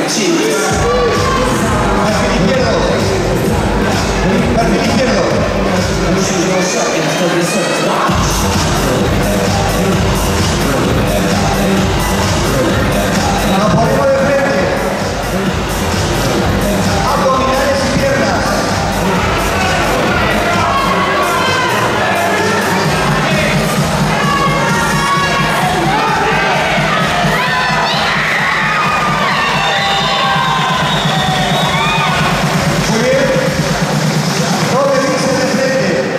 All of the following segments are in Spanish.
Sí. Perfil izquierdo. Perfil izquierdo. Nos ponemos de frente. Abdominales y piernas. Muy bien. Doble bíceps de frente.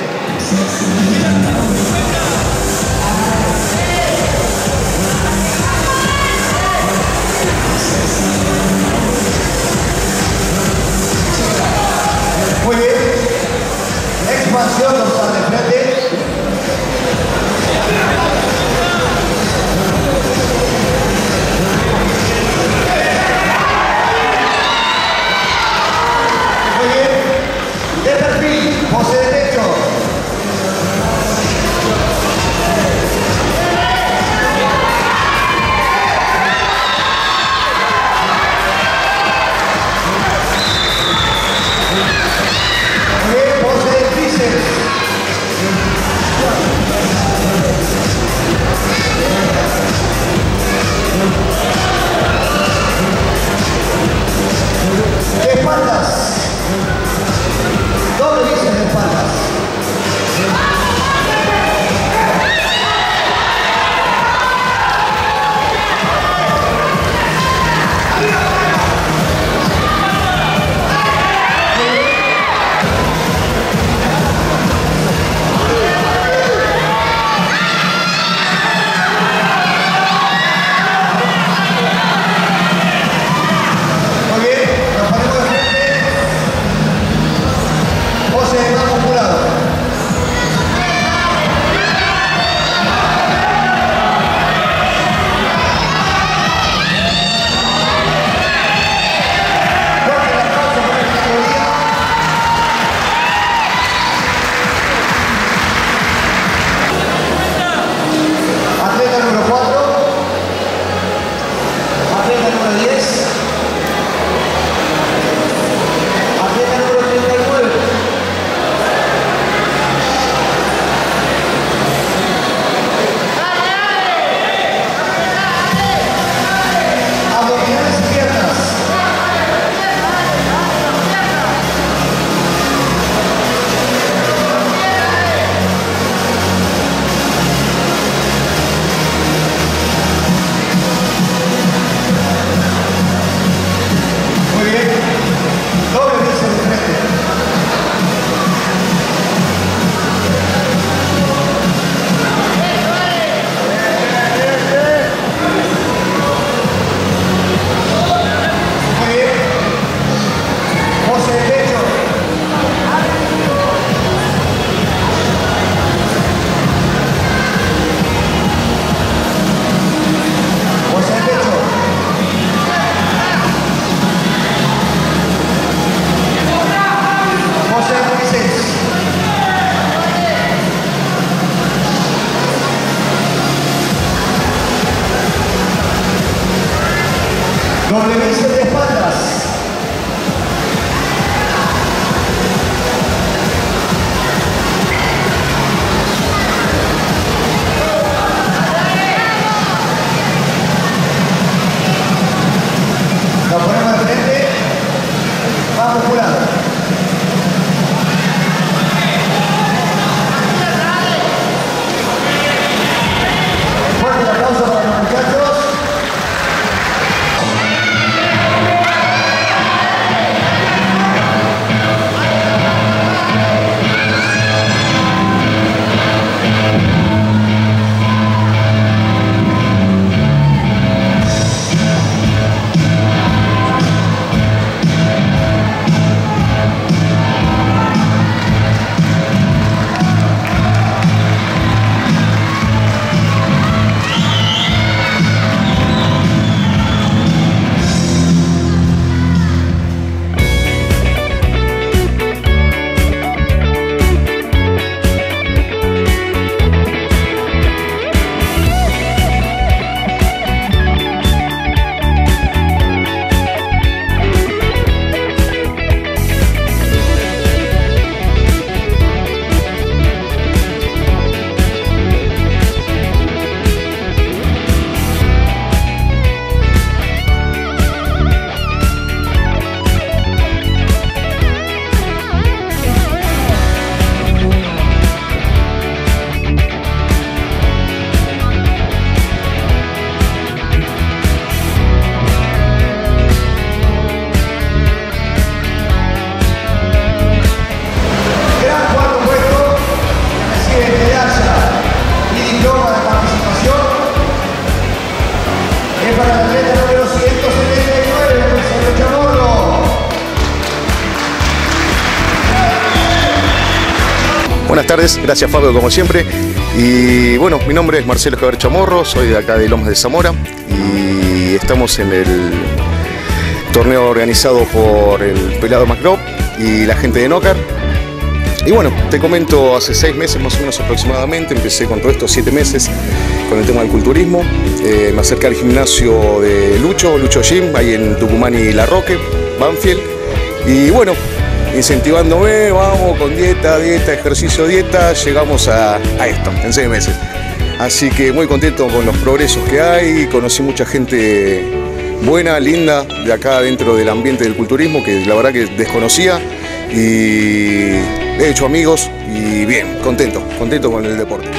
Buenas tardes, gracias Fabio como siempre. Y bueno, mi nombre es Marcelo Javier Chamorro, soy de acá de Lomas de Zamora y estamos en el torneo organizado por el Pelado McGraw y la gente de Nocar. Y bueno, te comento, hace 6 meses más o menos aproximadamente, empecé con todo esto, 7 meses, con el tema del culturismo. Me acerqué al gimnasio de Lucho Gym, ahí en Tucumán y La Roque, Banfield. Y bueno, incentivándome, vamos con dieta, ejercicio, dieta, llegamos a esto, en 6 meses. Así que muy contento con los progresos que hay, conocí mucha gente buena, linda, de acá dentro del ambiente del culturismo, que la verdad que desconocía, y he hecho amigos y bien, contento con el deporte.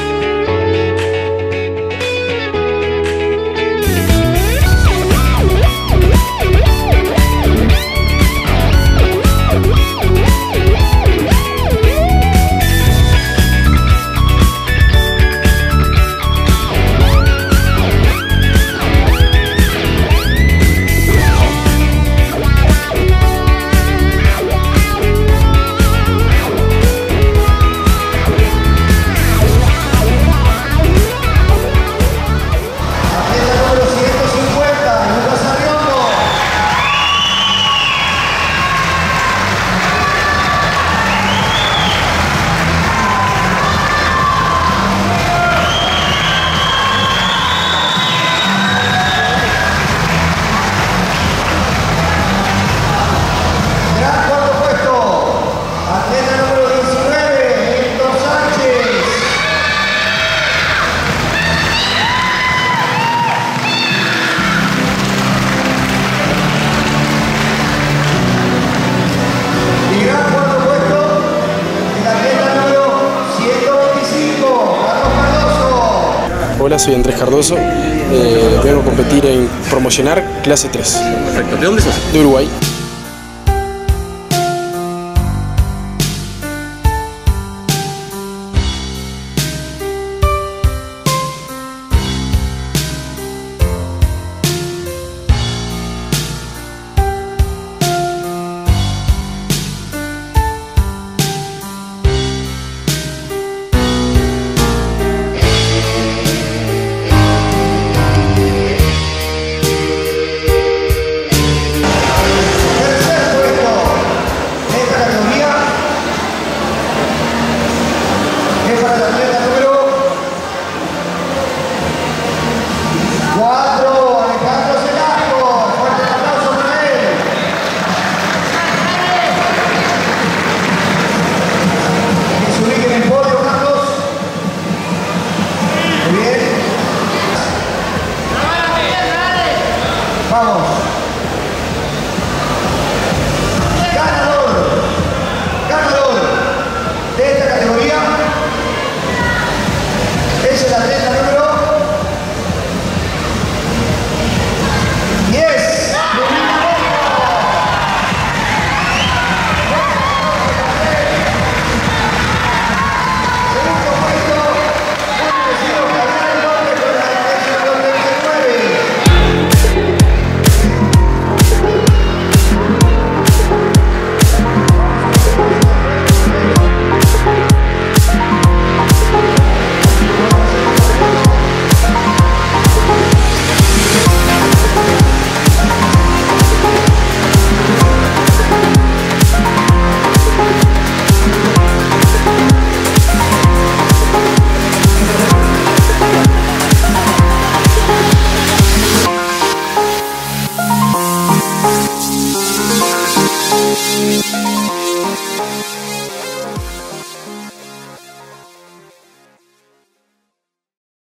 Hola, soy Andrés Cardoso, vengo a competir en promocionar clase 3. Perfecto, ¿de dónde sos? De Uruguay.